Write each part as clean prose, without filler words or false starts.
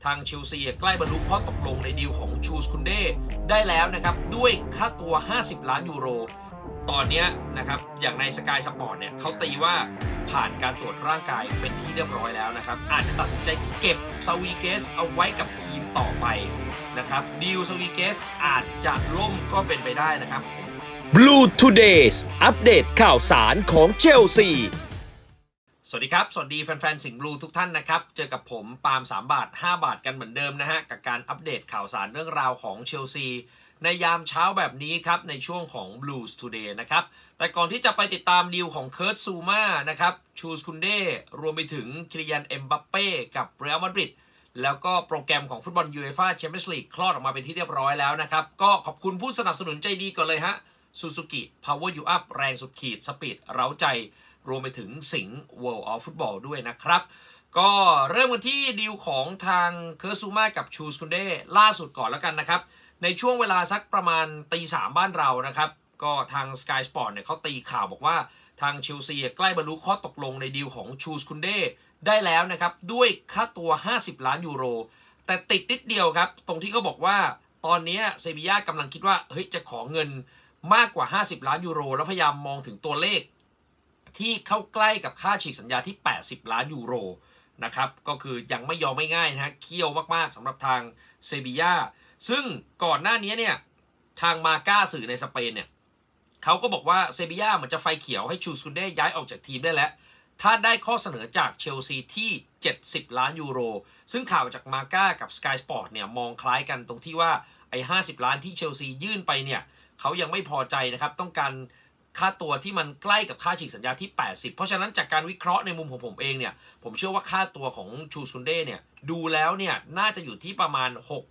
ทางเชลซีใกล้บรรลุข้อตกลงในดีลของชูสคุนเดได้แล้วนะครับด้วยค่าตัว50 ล้านยูโรตอนนี้นะครับอย่างในสกายสปอร์ตเนี่ยเขาตีว่าผ่านการตรวจร่างกายเป็นที่เรียบร้อยแล้วนะครับอาจจะตัดสินใจเก็บซาวีเกสเอาไว้กับทีมต่อไปนะครับดีลซาวีเกสอาจจะล่มก็เป็นไปได้นะครับ Blue Todays อัปเดตข่าวสารของเชลซีสวัสดีครับสวัสดีแฟนๆสิงห์บลูทุกท่านนะครับเจอกับผมปาล์ม3 บาท 5 บาทกันเหมือนเดิมนะฮะกับการอัปเดตข่าวสารเรื่องราวของเชลซีในยามเช้าแบบนี้ครับในช่วงของ Blues Today นะครับแต่ก่อนที่จะไปติดตามดีลของเคิร์ตซูม่านะครับชูสคุนเดรวมไปถึงคิลิยันเอ็มบัปเป้กับเรอัลมาดริดแล้วก็โปรแกรมของฟุตบอลยูเอฟ่าแชมเปี้ยนส์ลีกคลอดออกมาเป็นที่เรียบร้อยแล้วนะครับก็ขอบคุณผู้สนับสนุนใจดีก่อนเลยฮะซูซูกิ Power You Up แรงสุดขีดสปีดเร้าใจรวมไปถึงสิงห์ World of Football ด้วยนะครับก็เริ่มกันที่ดีลของทางเคิร์ตซูม่ากับชูสคุนเดล่าสุดก่อนแล้วกันนะครับในช่วงเวลาสักประมาณตี 3บ้านเรานะครับก็ทาง Sky Sport เนี่ยเขาตีข่าวบอกว่าทางเชลซีใกล้บรรลุข้อตกลงในดีลของชูสคุนเดได้แล้วนะครับด้วยค่าตัว50 ล้านยูโรแต่ติดนิดเดียวครับตรงที่เขาบอกว่าตอนนี้เซบีย่ากำลังคิดว่าเฮ้ยจะขอเงินมากกว่า50 ล้านยูโรแล้วพยายามมองถึงตัวเลขที่เข้าใกล้กับค่าฉีกสัญญาที่80 ล้านยูโรนะครับก็คือยังไม่ยอมไม่ง่ายนะฮะเคี่ยวมากๆสำหรับทางเซบีย่าซึ่งก่อนหน้านี้เนี่ยทางมาก้าสื่อในสเปนเนี่ยเขาก็บอกว่าเซบีย่าเหมือนจะไฟเขียวให้ชูสคุนเดย้ายออกจากทีมได้แล้วถ้าได้ข้อเสนอจากเชลซีที่70 ล้านยูโรซึ่งข่าวจากมาก้ากับ Sky Sport เนี่ยมองคล้ายกันตรงที่ว่าไอ้50 ล้านที่เชลซียื่นไปเนี่ยเขายังไม่พอใจนะครับต้องการค่าตัวที่มันใกล้กับค่าฉีกสัญญาที่80เพราะฉะนั้นจากการวิเคราะห์ในมุมของผมเองเนี่ยผมเชื่อว่าค่าตัวของชูสคุนเดเนี่ยดูแล้วเนี่ยน่าจะอยู่ที่ประมาณ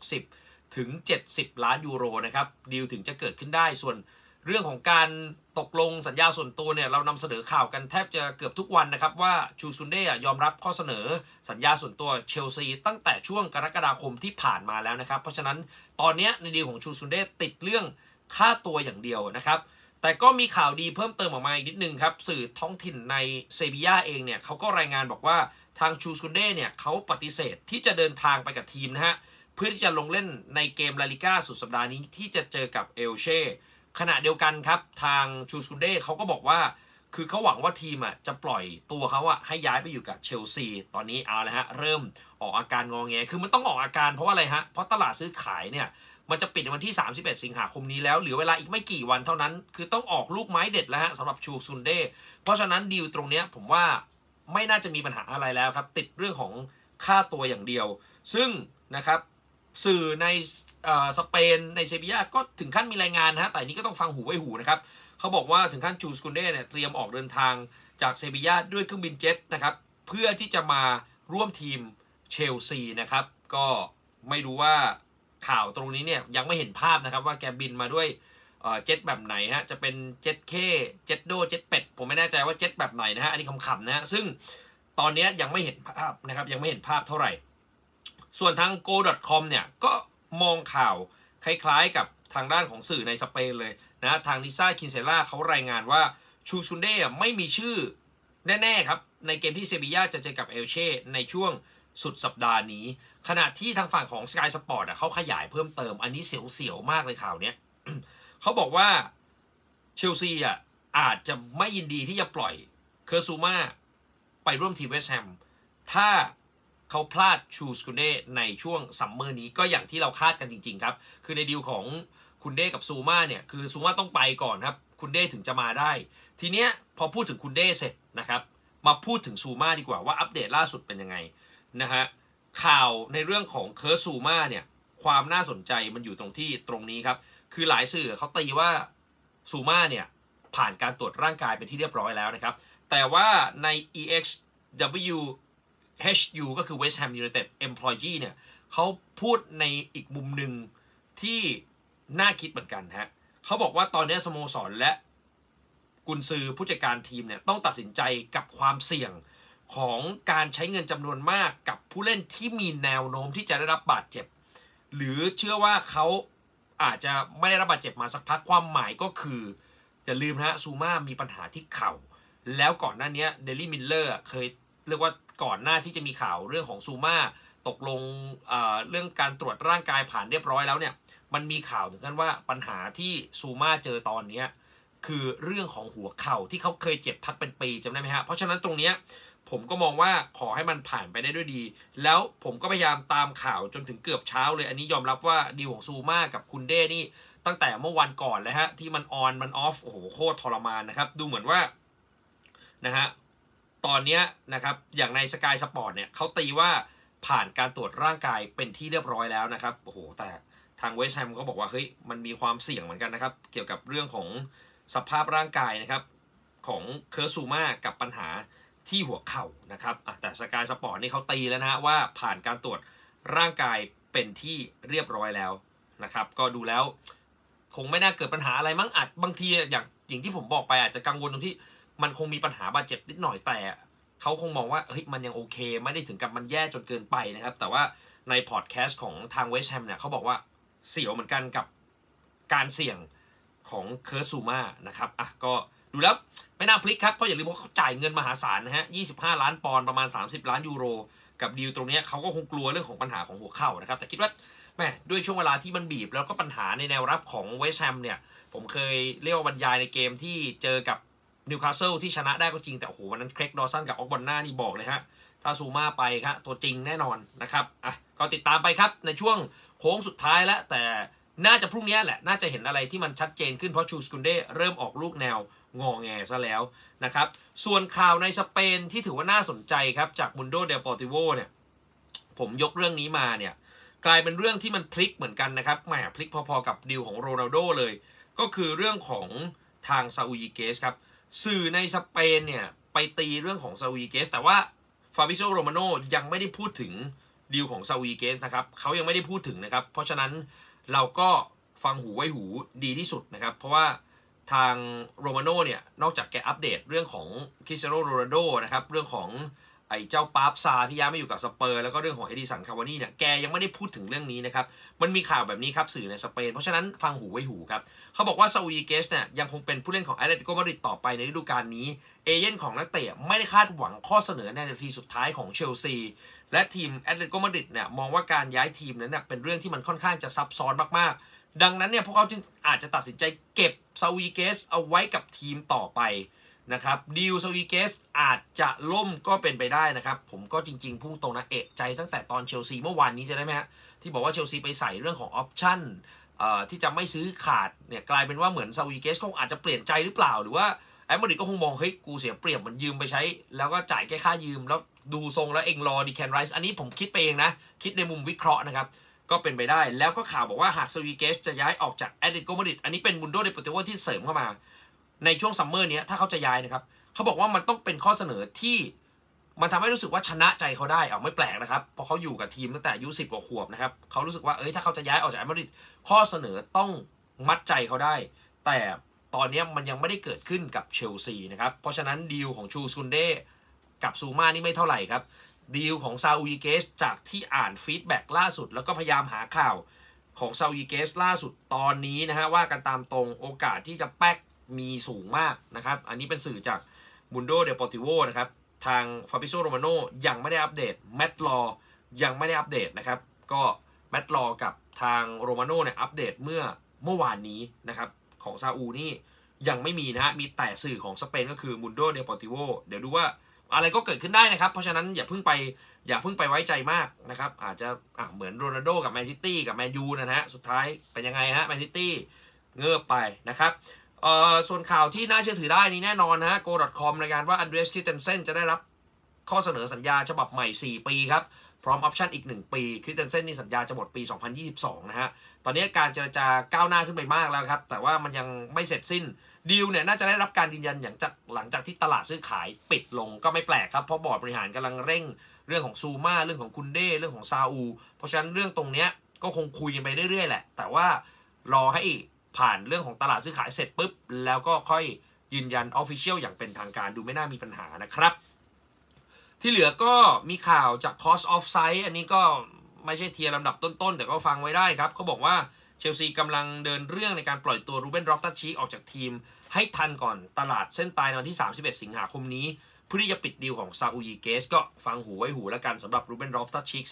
60 ถึง 70 ล้านยูโรนะครับดีลถึงจะเกิดขึ้นได้ส่วนเรื่องของการตกลงสัญญาส่วนตัวเนี่ยเรานำเสนอข่าวกันแทบจะเกือบทุกวันนะครับว่าชูสคุนเดยอมรับข้อเสนอสัญญาส่วนตัวเชลซีตั้งแต่ช่วงกรกฎาคมที่ผ่านมาแล้วนะครับเพราะฉะนั้นตอนนี้ในดีลของชูสคุนเดติดเรื่องค่าตัวอย่างเดียวนะครับแต่ก็มีข่าวดีเพิ่มเติมออกมาอีกนิดนึงครับสื่อท้องถิ่นในเซบีย่าเองเนี่ยเขาก็รายงานบอกว่าทางชูสคุนเดเนี่ยเขาปฏิเสธที่จะเดินทางไปกับทีมนะฮะเพื่อที่จะลงเล่นในเกมลาลิก้าสุดสัปดาห์นี้ที่จะเจอกับเอลเช่ขณะเดียวกันครับทางชูสคุนเดเขาก็บอกว่าคือเขาหวังว่าทีมจะปล่อยตัวเขาให้ย้ายไปอยู่กับเชลซีตอนนี้เอาละฮะเริ่มออกอาการงอแงคือมันต้องออกอาการเพราะว่าอะไรฮะเพราะตลาดซื้อขายเนี่ยมันจะปิดในวันที่31 สิงหาคมนี้แล้วเหลือเวลาอีกไม่กี่วันเท่านั้นคือต้องออกลูกไม้เด็ดแล้วฮะสำหรับชูสคุนเดเพราะฉะนั้นดีลตรงนี้ผมว่าไม่น่าจะมีปัญหาอะไรแล้วครับติดเรื่องของค่าตัวอย่างเดียวซึ่งนะครับสื่อในสเปนในเซบีย่าก็ถึงขั้นมีรายงานนะฮะแต่นี้ก็ต้องฟังหูไว้หูนะครับเขาบอกว่าถึงขั้นชูสคุนเดเนี่ยเตรียมออกเดินทางจากเซบีย่าด้วยเครื่องบินเจ็ตนะครับเพื่อที่จะมาร่วมทีมเชลซีนะครับก็ไม่รู้ว่าข่าวตรงนี้เนี่ยยังไม่เห็นภาพนะครับว่าแกบินมาด้วยเจ็ตแบบไหนฮะจะเป็นเจ็ตเคเจ็ตโดเจ็ตเป็ดผมไม่แน่ใจว่าเจ็ตแบบไหนนะฮะอันนี้ขำๆนะฮะซึ่งตอนนี้ยังไม่เห็นภาพนะครับยังไม่เห็นภาพเท่าไหร่ส่วนทาง go.com เนี่ยก็มองข่าวคล้ายๆกับทางด้านของสื่อในสเปนเลยนะทางลิซ่าคินเซล่าเขารายงานว่าชูซุนเดไม่มีชื่อแน่ๆครับในเกมที่เซบีย่าจะเจอกับเอลเช่ในช่วงสุดสัปดาห์นี้ขณะที่ทางฝั่งของ Sky Sport เขาขยายเพิ่มเติมอันนี้เสียวๆมากเลยข่าวเนี้ย เขาบอกว่าเชลซีอาจจะไม่ยินดีที่จะปล่อยเคอร์ซูม่าไปร่วมทีมเวสต์แฮมถ้าเขาพลาดชูสคุนเดในช่วงซัมเมอร์นี้ก็อย่างที่เราคาดกันจริงๆครับคือในดีลของคุณเดกับซูม่าเนี่ยคือซูม่าต้องไปก่อนครับคุณเดถึงจะมาได้ทีเนี้ยพอพูดถึงคุณเดเสร็จนะครับมาพูดถึงซูม่าดีกว่าว่าอัปเดตล่าสุดเป็นยังไงนะฮะข่าวในเรื่องของเคิร์ซูม่าเนี่ยความน่าสนใจมันอยู่ตรงที่ตรงนี้ครับคือหลายสื่อเขาตีว่าซูม่าเนี่ยผ่านการตรวจร่างกายเป็นที่เรียบร้อยแล้วนะครับแต่ว่าใน EXWHU ก็คือ West Ham United Employee เนี่ยเขาพูดในอีกมุมหนึ่งที่น่าคิดเหมือนกันฮะเขาบอกว่าตอนนี้สโมสรและกุนซือผู้จัดการทีมเนี่ยต้องตัดสินใจกับความเสี่ยงของการใช้เงินจำนวนมากกับผู้เล่นที่มีแนวโน้มที่จะได้รับบาดเจ็บหรือเชื่อว่าเขาอาจจะไม่ได้รับบาดเจ็บมาสักพักความหมายก็คืออย่าลืมนะฮะซูม่ามีปัญหาที่เข่าแล้วก่อนหน้านี้เดลี่มิลเลอร์เคยเรียกว่าก่อนหน้าที่จะมีข่าวเรื่องของซูม่าตกลงเรื่องการตรวจร่างกายผ่านเรียบร้อยแล้วเนี่ยมันมีข่าวถึงกันว่าปัญหาที่ซูมาเจอตอนนี้คือเรื่องของหัวเข่าที่เขาเคยเจ็บพักเป็นปีจำได้ไหมฮะเพราะฉะนั้นตรงนี้ผมก็มองว่าขอให้มันผ่านไปได้ด้วยดีแล้วผมก็พยายามตามข่าวจนถึงเกือบเช้าเลยอันนี้ยอมรับว่าดีลของซูมากับคุณเด้นี่ตั้งแต่เมื่อวันก่อนเลยฮะที่มันออนมันออฟโอ้โหโคตรทรมานนะครับดูเหมือนว่านะฮะตอนนี้นะครับอย่างในสกายสปอร์ตเนี่ยเขาตีว่าผ่านการตรวจร่างกายเป็นที่เรียบร้อยแล้วนะครับโอ้โหแต่ทางเวสต์แฮมก็บอกว่าเฮ้ยมันมีความเสี่ยงเหมือนกันนะครับเกี่ยวกับเรื่องของสภาพร่างกายนะครับของเคอร์ซูมากับปัญหาที่หัวเข่านะครับแต่สกายสปอร์ตนี่เขาตีแล้วนะว่าผ่านการตรวจร่างกายเป็นที่เรียบร้อยแล้วนะครับก็ดูแล้วคงไม่น่าเกิดปัญหาอะไรมั้งอาจบางทีอย่างที่ผมบอกไปอาจจะกังวลตรงที่มันคงมีปัญหาบาดเจ็บนิดหน่อยแต่เขาคงมองว่าเฮ้ยมันยังโอเคไม่ได้ถึงกับมันแย่จนเกินไปนะครับแต่ว่าในพอดแคสต์ของทางเวสต์แฮมเนี่ยเขาบอกว่าเสี่ยวเหมือนกันกับการเสี่ยงของเคอร์ซูมานะครับก็ดูแล้วไม่น่าพลิกครับเพราะอย่าลืมว่าเขาจ่ายเงินมหาศาลนะฮะ25 ล้านปอนด์ประมาณ30 ล้านยูโรกับดีลตรงนี้เขาก็คงกลัวเรื่องของปัญหาของหัวเข่านะครับแต่คิดว่าแม่ด้วยช่วงเวลาที่มันบีบแล้วก็ปัญหาในแนวรับของเวสต์แฮมเนี่ยผมเคยเรียกว่าบรรยายในเกมที่เจอกับนิวคาสเซิลที่ชนะได้ก็จริงแต่โอ้โหวันนั้นเครกดอสันกับออกบอนน่านี่บอกเลยฮะถ้าซูมาไปครับตัวจริงแน่นอนนะครับก็ติดตามไปครับในช่วงโค้งสุดท้ายแล้วแต่น่าจะพรุ่งนี้แหละน่าจะเห็นอะไรที่มันชัดเจนขึ้นเพราะชูสกุนเด้เริ่มออกลูกแนวงอแงซะแล้วนะครับส่วนข่าวในสเปนที่ถือว่าน่าสนใจครับจากมุนโดเดลปอร์ติโวเนี่ยผมยกเรื่องนี้มาเนี่ยกลายเป็นเรื่องที่มันพลิกเหมือนกันนะครับแหมพลิกพอๆกับดีลของโรนัลโดเลยก็คือเรื่องของทางซาอูยิเกสครับสื่อในสเปนเนี่ยไปตีเรื่องของซาอูยิเกสแต่ว่าฟาบิโซโรมาโนยังไม่ได้พูดถึงดีลของซาอูยิเกสนะครับเขายังไม่ได้พูดถึงนะครับเพราะฉะนั้นเราก็ฟังหูไว้หูดีที่สุดนะครับเพราะว่าทางโรมาโน่เนี่ยนอกจากแกอัปเดตเรื่องของคริสเตียโนโรนัลโดนะครับเรื่องของไอ้เจ้าปาร์ซาที่ย้ายมาอยู่กับสเปอร์แล้วก็เรื่องของเอดิสันคาวานี่เนี่ยแกยังไม่ได้พูดถึงเรื่องนี้นะครับมันมีข่าวแบบนี้ครับสื่อในสเปนเพราะฉะนั้นฟังหูไว้หูครับเขาบอกว่าซาอูยิเกสเนี่ยยังคงเป็นผู้เล่นของแอตเลติโกมาดริดต่อไปในฤดูกาลนี้เอเย่นของนักเตะไม่ได้คาดหวังข้อเสนอในนาทีสุดท้ายของเชลซีและทีมแอตเลติโกมาดริดเนี่ยมองว่าการย้ายทีมนั้นเนี่ยเป็นเรื่องที่มันค่อนข้างจะซับซ้อนมากๆดังนั้นเนี่ยพวกเขาจึงอาจจะตัดสินใจเก็บซาอูยิเกสเอาไว้กับทีมต่อไปนะครับดีลซาอูยิเกสอาจจะล่มก็เป็นไปได้นะครับผมก็จริงๆพุ่งตรงนะเอะใจตั้งแต่ตอนเชลซีเมื่อวานนี้จะได้ไหมฮะที่บอกว่าเชลซีไปใส่เรื่องของออปชั่นที่จะไม่ซื้อขาดเนี่ยกลายเป็นว่าเหมือนซาอูยิเกสคงอาจจะเปลี่ยนใจหรือเปล่าหรือว่าแอตมาดริดก็คงมองเฮ้ยกูเสียเปรียบมันยืมไปใช้แล้วก็จ่ายแค่ค่ายืมแล้วดูทรงแล้วเองรอดีแคนไรส์อันนี้ผมคิดไปเองนะคิดในมุมวิเคราะห์นะครับก็เป็นไปได้แล้วก็ข่าวบอกว่าหากซาอูยิเกสจะย้ายออกจากแอตเลติโกมาดริดอันนี้เป็นมุนโดเดโปร์ติโวที่เสริมเข้ามาในช่วงซัมเมอร์นี้ถ้าเขาจะย้ายนะครับเขาบอกว่ามันต้องเป็นข้อเสนอที่มันทำให้รู้สึกว่าชนะใจเขาได้ไม่แปลกนะครับเพราะเขาอยู่กับทีมตั้งแต่อายุ10 กว่าขวบนะครับเขารู้สึกว่าถ้าเขาจะย้ายออกจากแอตมาดริดข้อเสนอต้องมัดใจเขาได้แต่ตอนนี้มันยังไม่ได้เกิดขึ้นกับเชลซีนะครับเพราะฉะนั้นดีลของชูซุนเดกับซูมานี่ไม่เท่าไหร่ครับดีลของซาอูยิเกสจากที่อ่านฟีดแบ็กล่าสุดแล้วก็พยายามหาข่าวของซาอูยิเกสล่าสุดตอนนี้นะฮะว่ากันตามตรงโอกาสที่จะแป๊กมีสูงมากนะครับอันนี้เป็นสื่อจากมุนโดเดลปอร์ติโวนะครับทางฟาบิโซโรมาโนยังไม่ได้อัปเดตแมตต์ลอยังไม่ได้อัปเดตนะครับก็แมตต์ลอกับทางโรมาโนเนี่ยอัปเดตเมื่อวานนี้นะครับของซาอูนี่ยังไม่มีนะฮะมีแต่สื่อของสเปนก็คือมุนโดเดลปอร์ติโวเดี๋ยวดูว่าอะไรก็เกิดขึ้นได้นะครับเพราะฉะนั้นอย่าเพิ่งไปไว้ใจมากนะครับอาจจะเหมือนโรนัลโดกับแมนซิตี้กับแมนยูนะฮะสุดท้ายเป็นยังไงฮะแมนซิตี้เงือบไปนะครับส่วนข่าวที่น่าเชื่อถือได้นี่แน่นอนนะ go.com รายงานว่าอันเดรียส คริสเตนเซนจะได้รับข้อเสนอสัญญาฉบับใหม่4 ปีครับพร้อมออปชั่นอีก1 ปีคริสเตนเซนนี่สัญญาจะหมดปี2022นะฮะตอนนี้การเจรจาก้าวหน้าขึ้นไปมากแล้วครับแต่ว่ามันยังไม่เสร็จสิ้นดีลเนี่ยน่าจะได้รับการยืนยันหลังจากที่ตลาดซื้อขายปิดลงก็ไม่แปลกครับเพราะบอร์ดบริหารกำลังเร่งเรื่องของซูมาเรื่องของคุนเด้เรื่องของซาอูเพราะฉะนั้นเรื่องตรงเนี้ยก็คงคุยกันไปเรื่อยๆแหละแต่ว่ารอให้ผ่านเรื่องของตลาดซื้อขายเสร็จปุ๊บแล้วก็ค่อยยืนยัน Official อย่างเป็นทางการดูไม่น่ามีปัญหานะครับที่เหลือก็มีข่าวจาก Cost of Sight อันนี้ก็ไม่ใช่เทียร์ลำดับต้นๆแต่ก็ฟังไว้ได้ครับเขาบอกว่าเชลซีกำลังเดินเรื่องในการปล่อยตัวรูเบน ลอฟตัสชีคออกจากทีมให้ทันก่อนตลาดเส้นตายในวันที่31 สิงหาคมนี้เพื่อที่จะปิดดีลของซาอูยิเกสก็ฟังหูไว้หูแล้วกันสำหรับรูเบน ลอฟตัสชีคซึ่ง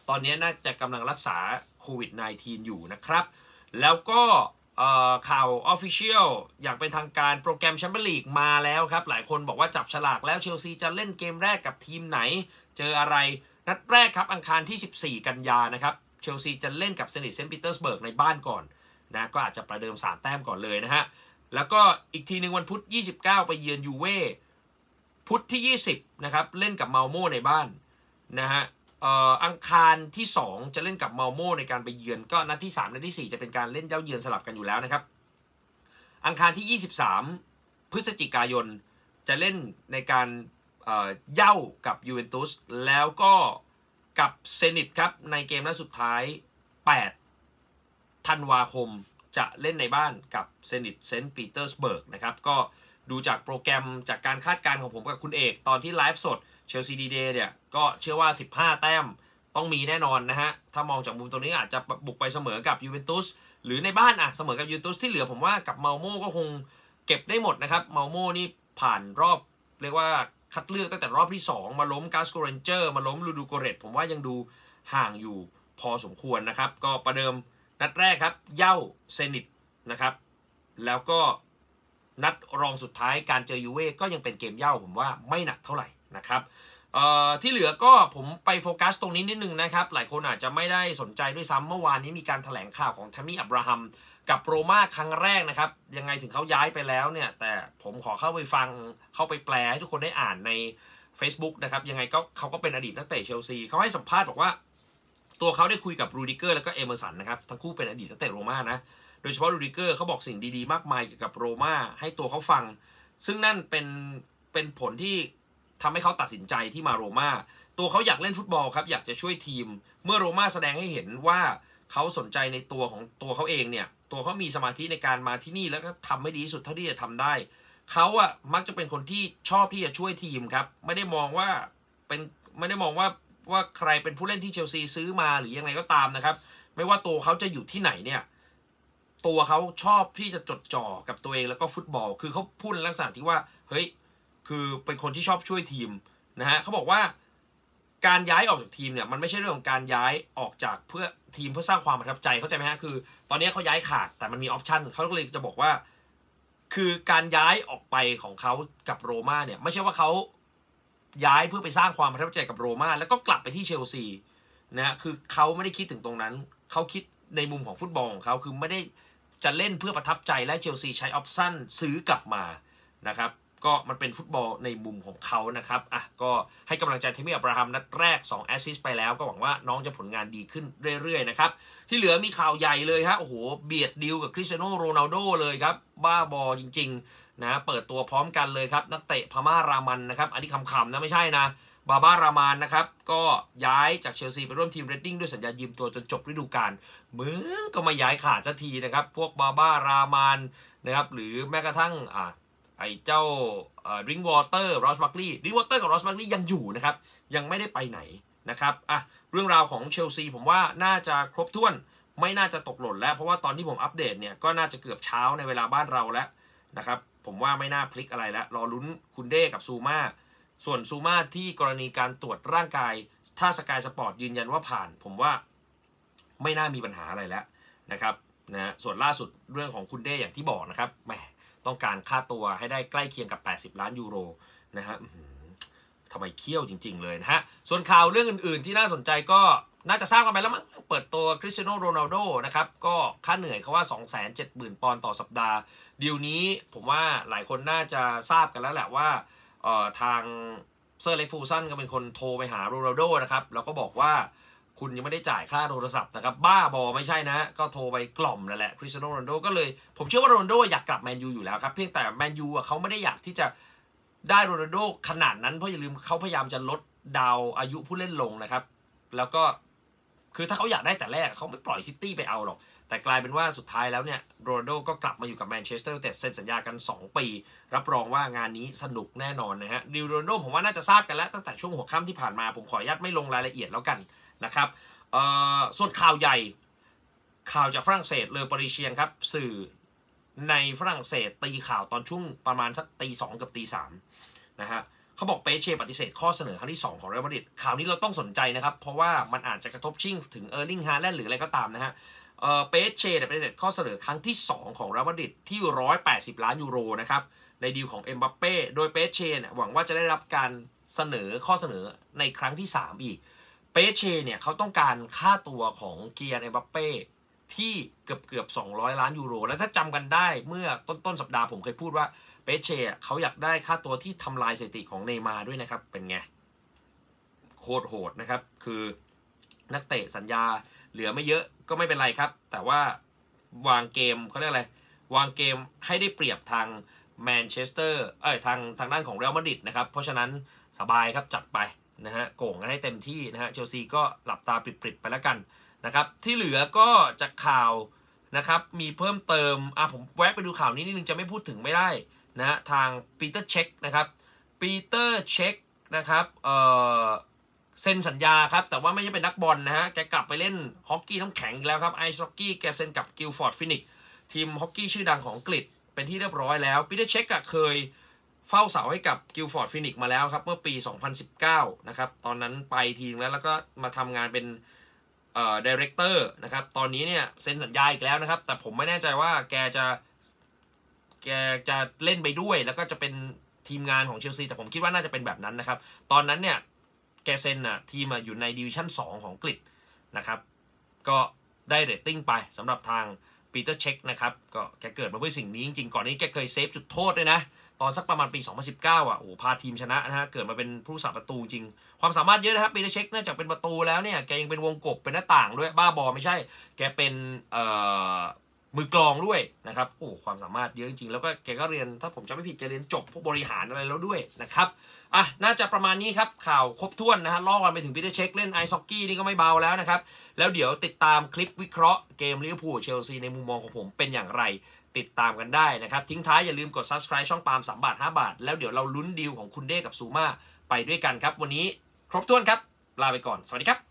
ตอนนี้น่าจะกำลังรักษาโควิด -19 อยู่นะครับแล้วก็ข่าว Official อย่างเป็นทางการโปรแกรมแชมเปี้ยนลีกมาแล้วครับหลายคนบอกว่าจับฉลากแล้วเชลซีจะเล่นเกมแรกกับทีมไหนเจออะไรนัดแรกครับอังคารที่14กันยานะครับเชลซีจะเล่นกับเซนิตเซนต์ปีเตอร์สเบิร์กในบ้านก่อนนะก็อาจจะประเดิม3แต้มก่อนเลยนะฮะแล้วก็อีกทีหนึ่งวันพุธ29ไปเยือนยูเว่พุธที่20นะครับเล่นกับเมาโม่ในบ้านนะฮะอังคารที่2จะเล่นกับเมาโม่ในการไปเยือนก็นัดที่3นัดที่4จะเป็นการเล่นเย้าเยือนสลับกันอยู่แล้วนะครับอังคารที่23พฤศจิกายนจะเล่นในการเย้ากับยูเวนตุสแล้วก็กับเซนิตครับในเกมนัดสุดท้าย8ธันวาคมจะเล่นในบ้านกับเซนิตเซนต์ปีเตอร์สเบิร์กนะครับก็ดูจากโปรแกรมจากการคาดการณ์ของผมกับคุณเอกตอนที่ไลฟ์สดเชลซีดีเดย์เนี่ยก็เชื่อว่า15แต้มต้องมีแน่นอนนะฮะถ้ามองจากมุมตรงนี้อาจจะบุกไปเสมอกับยูเวนตุสหรือในบ้านเสมอกับยูเวนตุสที่เหลือผมว่ากับเมาโม่ก็คงเก็บได้หมดนะครับเมาโม่นี่ผ่านรอบเรียกว่าคัดเลือกตั้งแต่รอบที่2มาล้มกาสโกเรนเจอร์มาล้มลูดูโกเรตผมว่ายังดูห่างอยู่พอสมควรนะครับก็ประเดิมนัดแรกครับเย้าเซนิตนะครับแล้วก็นัดรองสุดท้ายการเจอยูเว่ก็ยังเป็นเกมเย้าผมว่าไม่หนักเท่าไหร่นะครับที่เหลือก็ผมไปโฟกัสตรงนี้นิดนึงนะครับหลายคนอาจจะไม่ได้สนใจด้วยซ้ำเมื่อวานนี้มีการแถลงข่าวของแทมมี่อับราฮัมกับโรม่าครั้งแรกนะครับยังไงถึงเขาย้ายไปแล้วเนี่ยแต่ผมขอเข้าไปฟังเข้าไปแปลให้ทุกคนได้อ่านใน Facebook นะครับยังไงก็เขาก็เป็นอดีตนักเตะเชลซีเขาให้สัมภาษณ์บอกว่าตัวเขาได้คุยกับรูดิเกอร์แล้วก็เอเมอร์สันนะครับทั้งคู่เป็นอดีตนักเตะโรม่านะโดยเฉพาะรูดิเกอร์เขาบอกสิ่งดีๆมากมายเกี่ยวกับโรม่าให้ตัวเขาฟังซึ่งนั่นเป็นผลที่ทำให้เขาตัดสินใจที่มาโรม่าตัวเขาอยากเล่นฟุตบอลครับอยากจะช่วยทีมเมื่อโรม่าแสดงให้เห็นว่าเขาสนใจในตัวของตัวเขาเองเนี่ยตัวเขามีสมาธิในการมาที่นี่แล้วก็ทำให้ดีที่สุดเท่าที่จะทำได้เขามักจะเป็นคนที่ชอบที่จะช่วยทีมครับไม่ได้มองว่าใครเป็นผู้เล่นที่เชลซีซื้อมาหรือยังไงก็ตามนะครับไม่ว่าตัวเขาจะอยู่ที่ไหนเนี่ยตัวเขาชอบที่จะจดจ่อกับตัวเองแล้วก็ฟุตบอลคือเขาพูดในลักษณะที่ว่าเฮ้ยคือเป็นคนที่ชอบช่วยทีมนะฮะเขาบอกว่าการย้ายออกจากทีมเนี่ยมันไม่ใช่เรื่องของการย้ายออกจากเพื่อทีมเพื่อสร้างความประทับใจเข้าใจไหมฮะคือตอนนี้เขาย้ายขาดแต่มันมีออปชั่นเขาก็เลยจะบอกว่าคือการย้ายออกไปของเขากับโรม่าเนี่ยไม่ใช่ว่าเขาย้ายเพื่อไปสร้างความประทับใจกับโรม่าแล้วก็กลับไปที่เชลซีนะคือเขาไม่ได้คิดถึงตรงนั้นเขาคิดในมุมของฟุตบอลของเขาคือไม่ได้จะเล่นเพื่อประทับใจและเชลซีใช้ออปชั่นซื้อกลับมานะครับก็มันเป็นฟุตบอลในมุมของเขานะครับก็ให้กำลังใจเทมี่อับราฮัมนัดแรก2แอสซิสต์ไปแล้วก็หวังว่าน้องจะผลงานดีขึ้นเรื่อยๆนะครับที่เหลือมีข่าวใหญ่เลยฮะโอ้โหเบียดดีลกับคริสเตียโนโรนัลโดเลยครับบ้าบอจริงๆนะเปิดตัวพร้อมกันเลยครับนักเตะพม่ารามันนะครับอันนี้คำๆนะไม่ใช่นะบารามานนะครับก็ย้ายจากเชลซีไปร่วมทีมเรดดิ้งด้วยสัญญายืมตัวจนจบฤดูกาลมึงก็มาย้ายขาดสักทีนะครับพวกบาร์รามานนะครับหรือแม้กระทั่งไอ้เจ้าริงวอเตอร์รอสบัคลีย์ริงวอเตอร์กับรอสบัคลีย์ยังอยู่นะครับยังไม่ได้ไปไหนนะครับเรื่องราวของเชลซีผมว่าน่าจะครบถ้วนไม่น่าจะตกหล่นแล้วเพราะว่าตอนที่ผมอัปเดตเนี่ยก็น่าจะเกือบเช้าในเวลาบ้านเราแล้วนะครับผมว่าไม่น่าพลิกอะไรแล้วรอลุ้นคุณเด้กับซูม่าส่วนซูม่าที่กรณีการตรวจร่างกายถ้าสกายสปอร์ตยืนยันว่าผ่านผมว่าไม่น่ามีปัญหาอะไรแล้วนะครับนะส่วนล่าสุดเรื่องของคุณเด้อย่างที่บอกนะครับแหมต้องการค่าตัวให้ได้ใกล้เคียงกับ80ล้านยูโรนะฮะทำไมเคี่ยวจริงๆเลยนะฮะส่วนข่าวเรื่องอื่นๆที่น่าสนใจก็น่าจะทราบกันไปแล้วมั้งเปิดตัวคริสเตียโนโรนัลโดนะครับก็ค่าเหนื่อยเขาว่า 270,000 ปอนด์ต่อสัปดาห์ดีลนี้ผมว่าหลายคนน่าจะทราบกันแล้วแหละว่าทางเซอร์เล็กฟูซันก็เป็นคนโทรไปหาโรนัลโดนะครับแล้วก็บอกว่าคุณยังไม่ได้จ่ายค่าโทรศัพท์นะครับบ้าบอไม่ใช่นะก็โทรไปกล่อมนั่นแหละคริสเตียโนโรนัลโดก็เลยผมเชื่อว่าโรนัลโดอยากกลับแมนยูอยู่แล้วครับเพียงแต่แมนยูเขาไม่ได้อยากที่จะได้โรนัลโดขนาดนั้นเพราะอย่าลืมเขาพยายามจะลดดาวอายุผู้เล่นลงนะครับแล้วก็คือถ้าเขาอยากได้แต่แรกเขาไม่ปล่อยซิตี้ไปเอาหรอกแต่กลายเป็นว่าสุดท้ายแล้วเนี่ยโรนัลโดก็กลับมาอยู่กับแมนเชสเตอร์ยูไนเต็ดเซ็นสัญญากัน2ปีรับรองว่างานนี้สนุกแน่นอนนะฮะดิวโรนัลโดผมว่าน่าจะทราบกันแล้วตั้งแต่ช่วงหัวค่ำที่ผ่านมาผมขออนุญาตไม่ลงรายละเอียดแล้วกันนะครับส่วนข่าวใหญ่ข่าวจากฝรั่งเศสเลอปาริเชียนครับสื่อในฝรั่งเศสตีข่าวตอนช่วงประมาณสักตี 2กับตี 3นะฮะเขาบอกเปเช่ปฏิเสธข้อเสนอครั้งที่2ของเรอัลมาดริดข่าวนี้เราต้องสนใจนะครับเพราะว่ามันอาจจะกระทบชิ่งถึงเออร์ลิงฮาแลนด์หรืออะไรก็ตามนะฮะเปเช่ปฏิเสธข้อเสนอครั้งที่2ของเรอัลมาดริดที่180 ล้านยูโรนะครับในดีลของเอ็มบัปเป้โดยเปเช่เนี่ยหวังว่าจะได้รับการเสนอข้อเสนอในครั้งที่3อีกเปเช่เนี่ยเขาต้องการค่าตัวของเกียร์เอ็มบัปเป้ที่เกือบ200 ล้านยูโรแล้วถ้าจำกันได้เมื่อต้นสัปดาห์ผมเคยพูดว่าเปเช่เขาอยากได้ค่าตัวที่ทำลายสถิติของเนย์มาร์ด้วยนะครับเป็นไงโคตรโหดนะครับคือนักเตะสัญญาเหลือไม่เยอะก็ไม่เป็นไรครับแต่ว่าวางเกมเขาเรียกอะไรวางเกมให้ได้เปรียบทางแมนเชสเตอร์ทางด้านของเรอัลมาดริดนะครับเพราะฉะนั้นสบายครับจัดไปนะฮะโก่งกันให้เต็มที่นะฮะเชลซีก็หลับตาปริบๆไปแล้วกันนะครับที่เหลือก็จากข่าวนะครับมีเพิ่มเติมผมแวะไปดูข่าวนี้นิดนึงจะไม่พูดถึงไม่ได้นะฮะทางปีเตอร์เช็คนะครับปีเตอร์เช็คนะครับเซ็นสัญญาครับแต่ว่าไม่ใช่เป็นนักบอลนะฮะแกกลับไปเล่นฮอกกี้น้ำแข็งอีกแล้วครับไอซ์ฮอกกี้แกเซ็นกับกิลฟอร์ดฟินิกซ์ทีมฮอกกี้ชื่อดังของอังกฤษเป็นที่เรียบร้อยแล้วปีเตอร์เช็คเคยเฝ้าเสาให้กับกิลฟอร์ดฟินิกซ์มาแล้วครับเมื่อปี2019นะครับตอนนั้นไปทีมแล้วก็มาทำงานเป็นไดเรคเตอร์นะครับตอนนี้เนี่ยเซ็นสัญญาอีกแล้วนะครับแต่ผมไม่แน่ใจว่าแกจะเล่นไปด้วยแล้วก็จะเป็นทีมงานของเชลซีแต่ผมคิดว่าน่าจะเป็นแบบนั้นนะครับตอนนั้นเนี่ยแกเซ็นทีมอยู่ในดิวิชั่น2ของอังกฤษนะครับก็ได้เรตติ้งไปสำหรับทางปีเตอร์เช็คนะครับก็แกเกิดมาเพื่อสิ่งนี้จริงๆก่อนนี้แกเคยเซฟจุดโทษด้วยนะตอนสักประมาณปี2019โอ้พาทีมชนะนะฮะเกิดมาเป็นผู้รักษาประตูจริงความสามารถเยอะนะครับปีเตอร์เช็คนอกจากเป็นประตูแล้วเนี่ยแกยังเป็นวงกบเป็นหน้าต่างด้วยบ้าบอไม่ใช่แกเป็นมือกลองด้วยนะครับโอ้ความสามารถเยอะจริงๆแล้วก็แกก็เรียนถ้าผมจำไม่ผิดแกเรียนจบพวกบริหารอะไรแล้วด้วยนะครับน่าจะประมาณนี้ครับข่าวครบถ้วนนะฮะล่อกันไปถึงปีเตอร์เช็คเล่นไอซ์ฮอกกี้นี่ก็ไม่เบาแล้วนะครับแล้วเดี๋ยวติดตามคลิปวิเคราะห์เกมลิเวอร์พูลเชลซีในมุมมองของผมเป็นอย่างไรติดตามกันได้นะครับทิ้งท้ายอย่าลืมกด Subscribe ช่องปาล์ม3 บาท 5 บาทแล้วเดี๋ยวเราลุ้นดีลของคุณเด้กับซูมาไปด้วยกันครับวันนี้ครบถ้วนครับลาไปก่อนสวัสดีครับ